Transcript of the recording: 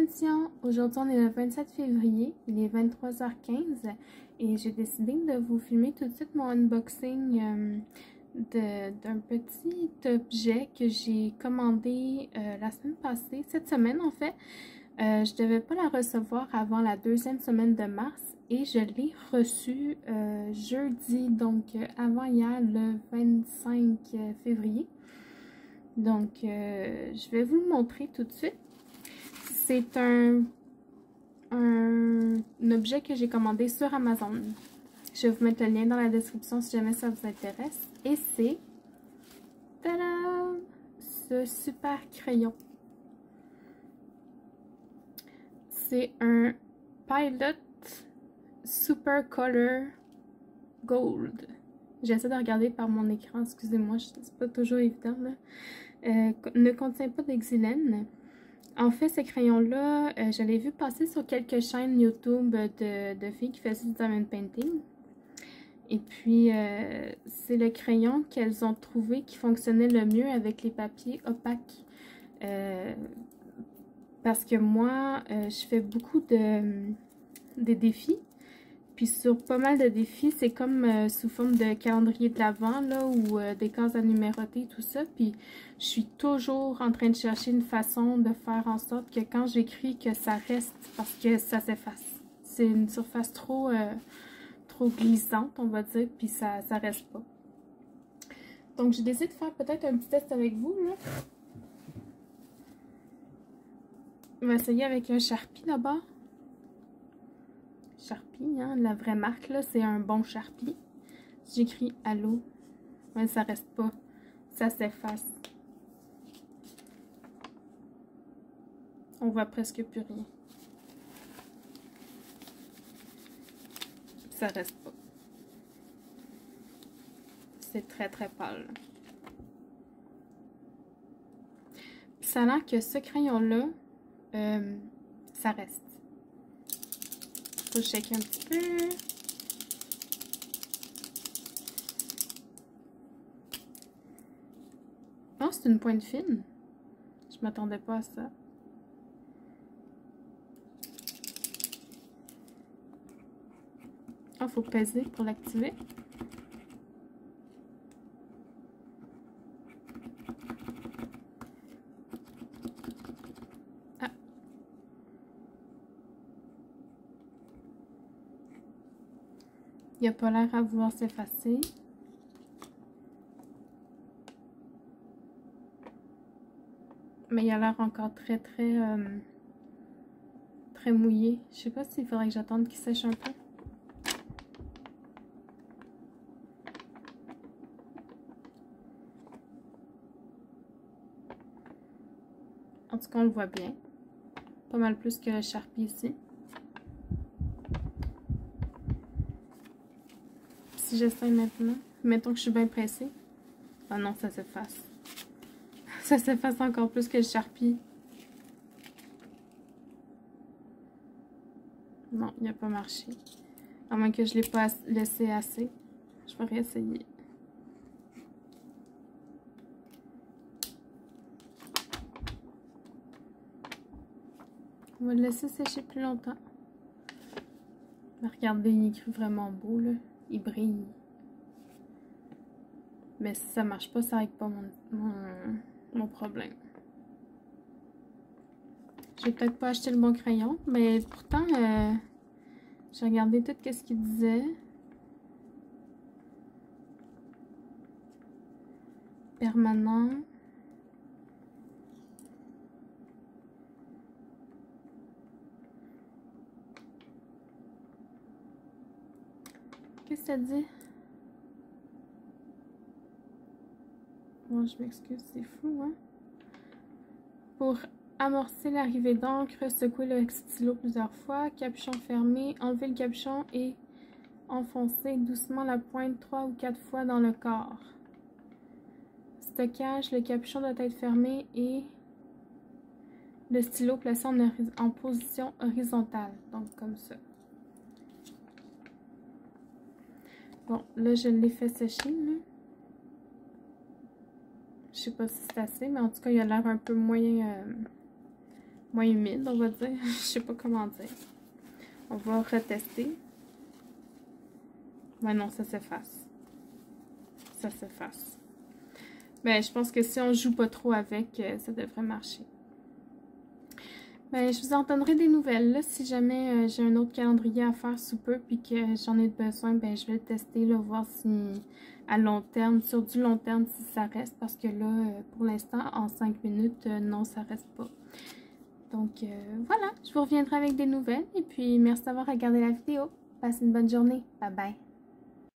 Ascension. Aujourd'hui, on est le 27 février, il est 23h15 et j'ai décidé de vous filmer tout de suite mon unboxing d'un petit objet que j'ai commandé la semaine passée, cette semaine en fait. Je devais pas la recevoir avant la deuxième semaine de mars et je l'ai reçue jeudi, donc avant hier, le 25 février. Donc, je vais vous le montrer tout de suite. C'est un objet que j'ai commandé sur Amazon. Je vais vous mettre le lien dans la description si jamais ça vous intéresse. Et c'est, tada, ce super crayon. C'est un Pilot Super Color Gold. J'essaie de regarder par mon écran, excusez-moi, c'est pas toujours évident là. Ne contient pas d'xylène. En fait, ce crayon-là, je l'ai vu passer sur quelques chaînes YouTube de filles qui faisaient du diamond painting. Et puis, c'est le crayon qu'elles ont trouvé qui fonctionnait le mieux avec les papiers opaques. Parce que moi, je fais beaucoup de défis. Puis sur pas mal de défis, c'est comme sous forme de calendrier de l'Avent, là, ou des cases à numéroter, tout ça. Puis je suis toujours en train de chercher une façon de faire en sorte que quand j'écris, que ça reste, parce que ça s'efface. C'est une surface trop glissante, on va dire, puis ça reste pas. Donc j'ai décidé de faire peut-être un petit test avec vous, là. On va essayer avec un Sharpie d'abord. Sharpie, hein, la vraie marque, là, c'est un bon Sharpie. Si j'écris allô, ouais, ça reste pas, ça s'efface. On voit presque plus rien. Ça reste pas. C'est très très pâle. Puis ça a l'air que ce crayon-là, ça reste. Faut checker un petit peu. Oh, c'est une pointe fine. Je m'attendais pas à ça. Oh, faut peser pour l'activer. Il n'a pas l'air à vouloir s'effacer. Mais il a l'air encore très mouillé. Je sais pas s'il faudrait que j'attende qu'il sèche un peu. En tout cas, on le voit bien. Pas mal plus que le Sharpie ici. Si j'essaie maintenant, mettons que je suis bien pressée. Ah non, ça s'efface. Ça s'efface encore plus que le Sharpie. Non, il n'a pas marché. À moins que je ne l'ai pas laissé assez. Je vais réessayer. On va le laisser sécher plus longtemps. Mais regardez, il écrit vraiment beau, là. Il brille. Mais si ça marche pas, ça règle pas mon problème. J'ai peut-être pas acheté le bon crayon, mais pourtant, j'ai regardé tout ce qu'il disait. Permanent. Qu'est-ce que ça dit? Bon, je m'excuse, c'est fou, hein? Pour amorcer l'arrivée d'encre, secouer le stylo plusieurs fois, capuchon fermé, enlever le capuchon et enfoncer doucement la pointe 3 ou 4 fois dans le corps. Stockage, le capuchon doit être fermé et le stylo placé en position horizontale, donc comme ça. Bon, là je l'ai fait sécher, là. Je sais pas si c'est assez, mais en tout cas il a l'air un peu moins moins humide, on va dire. Je sais pas comment dire. On va retester. Ouais, non, ça s'efface. Ça s'efface. Ben, je pense que si on joue pas trop avec, ça devrait marcher. Ben, je vous en donnerai des nouvelles, là, si jamais j'ai un autre calendrier à faire sous peu, puis que j'en ai besoin, ben, je vais le tester, là, voir si, à long terme, sur du long terme, si ça reste, parce que là, pour l'instant, en 5 minutes, non, ça reste pas. Donc, voilà, je vous reviendrai avec des nouvelles, et puis merci d'avoir regardé la vidéo. Passez une bonne journée. Bye bye.